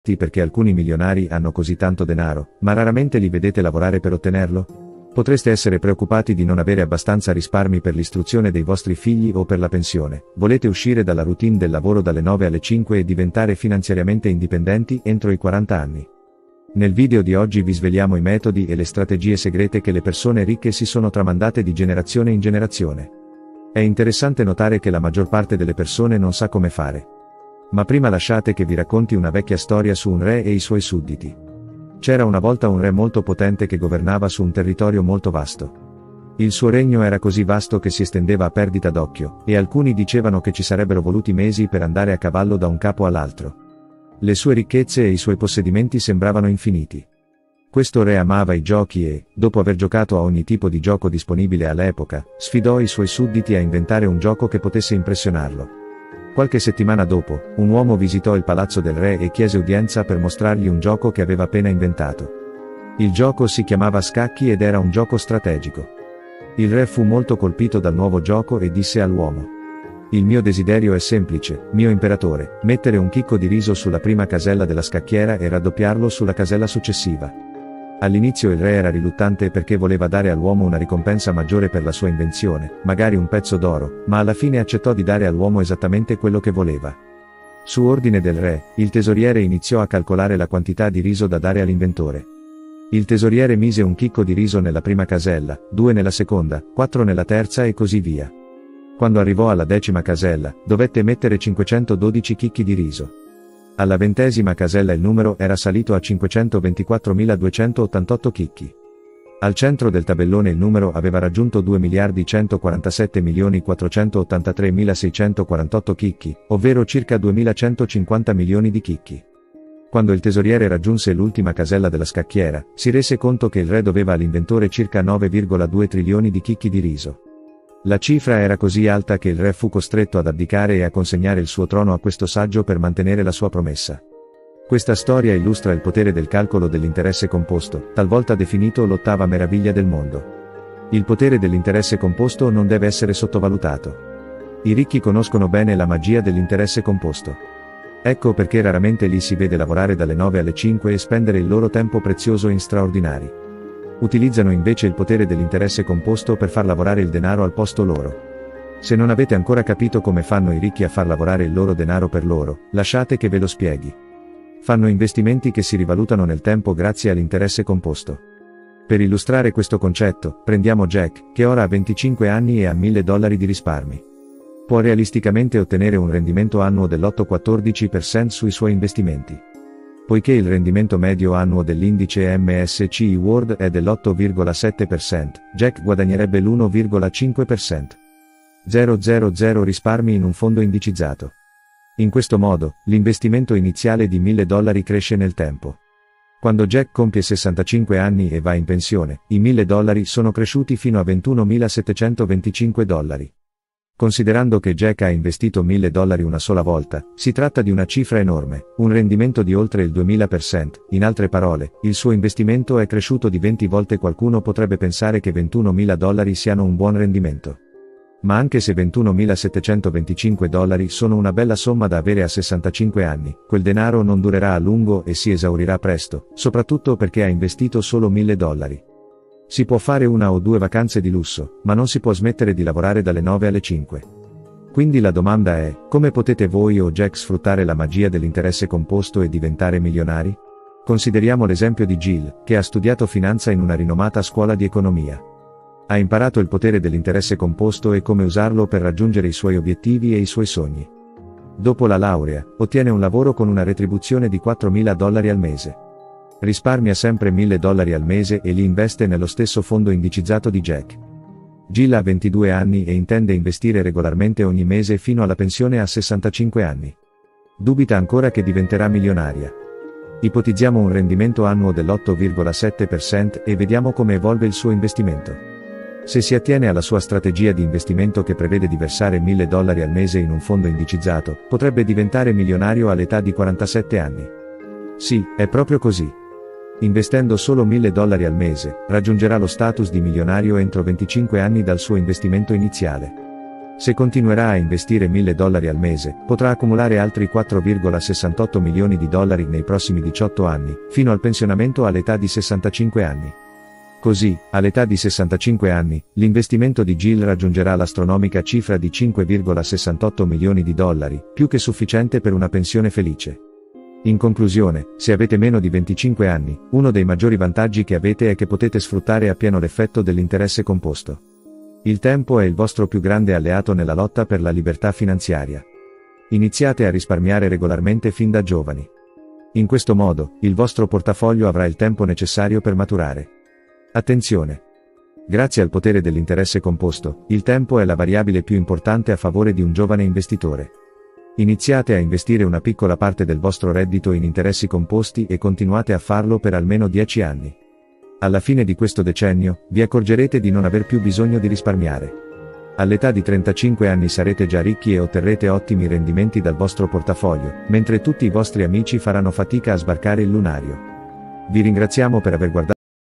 Perché alcuni milionari hanno così tanto denaro, ma raramente li vedete lavorare per ottenerlo? Potreste essere preoccupati di non avere abbastanza risparmi per l'istruzione dei vostri figli o per la pensione. Volete uscire dalla routine del lavoro dalle 9 alle 5 e diventare finanziariamente indipendenti entro i 40 anni. Nel video di oggi vi sveliamo i metodi e le strategie segrete che le persone ricche si sono tramandate di generazione in generazione. È interessante notare che la maggior parte delle persone non sa come fare. Ma prima lasciate che vi racconti una vecchia storia su un re e i suoi sudditi. C'era una volta un re molto potente che governava su un territorio molto vasto. Il suo regno era così vasto che si estendeva a perdita d'occhio, e alcuni dicevano che ci sarebbero voluti mesi per andare a cavallo da un capo all'altro. Le sue ricchezze e i suoi possedimenti sembravano infiniti. Questo re amava i giochi e, dopo aver giocato a ogni tipo di gioco disponibile all'epoca, sfidò i suoi sudditi a inventare un gioco che potesse impressionarlo. Qualche settimana dopo, un uomo visitò il palazzo del re e chiese udienza per mostrargli un gioco che aveva appena inventato. Il gioco si chiamava scacchi ed era un gioco strategico. Il re fu molto colpito dal nuovo gioco e disse all'uomo: "Il mio desiderio è semplice, mio imperatore, mettere un chicco di riso sulla prima casella della scacchiera e raddoppiarlo sulla casella successiva." All'inizio il re era riluttante perché voleva dare all'uomo una ricompensa maggiore per la sua invenzione, magari un pezzo d'oro, ma alla fine accettò di dare all'uomo esattamente quello che voleva. Su ordine del re, il tesoriere iniziò a calcolare la quantità di riso da dare all'inventore. Il tesoriere mise un chicco di riso nella prima casella, 2 nella seconda, 4 nella terza e così via. Quando arrivò alla 10ª casella, dovette mettere 512 chicchi di riso. Alla 20ª casella il numero era salito a 524.288 chicchi. Al centro del tabellone il numero aveva raggiunto 2.147.483.648 chicchi, ovvero circa 2.150 milioni di chicchi. Quando il tesoriere raggiunse l'ultima casella della scacchiera, si rese conto che il re doveva all'inventore circa 9,2 trilioni di chicchi di riso. La cifra era così alta che il re fu costretto ad abdicare e a consegnare il suo trono a questo saggio per mantenere la sua promessa. Questa storia illustra il potere del calcolo dell'interesse composto, talvolta definito l'8ª meraviglia del mondo. Il potere dell'interesse composto non deve essere sottovalutato. I ricchi conoscono bene la magia dell'interesse composto. Ecco perché raramente li si vede lavorare dalle 9 alle 5 e spendere il loro tempo prezioso in straordinari. Utilizzano invece il potere dell'interesse composto per far lavorare il denaro al posto loro. Se non avete ancora capito come fanno i ricchi a far lavorare il loro denaro per loro, lasciate che ve lo spieghi. Fanno investimenti che si rivalutano nel tempo grazie all'interesse composto. Per illustrare questo concetto, prendiamo Jack, che ora ha 25 anni e ha $1.000 di risparmi. Può realisticamente ottenere un rendimento annuo dell'8-14% sui suoi investimenti. Poiché il rendimento medio annuo dell'indice MSCI World è dell'8,7%, Jack guadagnerebbe l'1,5%. 000 risparmi in un fondo indicizzato. In questo modo, l'investimento iniziale di $1.000 cresce nel tempo. Quando Jack compie 65 anni e va in pensione, i $1.000 sono cresciuti fino a $21.725. Considerando che Jack ha investito $1.000 una sola volta, si tratta di una cifra enorme, un rendimento di oltre il 2000%, in altre parole, il suo investimento è cresciuto di 20 volte. Qualcuno potrebbe pensare che $21.000 siano un buon rendimento. Ma anche se $21.725 sono una bella somma da avere a 65 anni, quel denaro non durerà a lungo e si esaurirà presto, soprattutto perché ha investito solo $1.000. Si può fare 1 o 2 vacanze di lusso, ma non si può smettere di lavorare dalle 9 alle 5. Quindi la domanda è, come potete voi o Jack sfruttare la magia dell'interesse composto e diventare milionari? Consideriamo l'esempio di Jill, che ha studiato finanza in una rinomata scuola di economia. Ha imparato il potere dell'interesse composto e come usarlo per raggiungere i suoi obiettivi e i suoi sogni. Dopo la laurea, ottiene un lavoro con una retribuzione di $4.000 al mese. Risparmia sempre $1.000 al mese e li investe nello stesso fondo indicizzato di Jack. Jill ha 22 anni e intende investire regolarmente ogni mese fino alla pensione a 65 anni. Dubita ancora che diventerà milionaria. Ipotizziamo un rendimento annuo dell'8,7% e vediamo come evolve il suo investimento. Se si attiene alla sua strategia di investimento che prevede di versare $1.000 al mese in un fondo indicizzato, potrebbe diventare milionario all'età di 47 anni. Sì, è proprio così. Investendo solo $1.000 al mese, raggiungerà lo status di milionario entro 25 anni dal suo investimento iniziale. Se continuerà a investire $1000 al mese, potrà accumulare altri 4,68 milioni di dollari nei prossimi 18 anni, fino al pensionamento all'età di 65 anni. Così, all'età di 65 anni, l'investimento di Jill raggiungerà l'astronomica cifra di 5,68 milioni di dollari, più che sufficiente per una pensione felice. In conclusione, se avete meno di 25 anni, uno dei maggiori vantaggi che avete è che potete sfruttare appieno l'effetto dell'interesse composto. Il tempo è il vostro più grande alleato nella lotta per la libertà finanziaria. Iniziate a risparmiare regolarmente fin da giovani. In questo modo, il vostro portafoglio avrà il tempo necessario per maturare. Attenzione! Grazie al potere dell'interesse composto, il tempo è la variabile più importante a favore di un giovane investitore. Iniziate a investire una piccola parte del vostro reddito in interessi composti e continuate a farlo per almeno 10 anni. Alla fine di questo decennio, vi accorgerete di non aver più bisogno di risparmiare. All'età di 35 anni sarete già ricchi e otterrete ottimi rendimenti dal vostro portafoglio, mentre tutti i vostri amici faranno fatica a sbarcare il lunario. Vi ringraziamo per aver guardato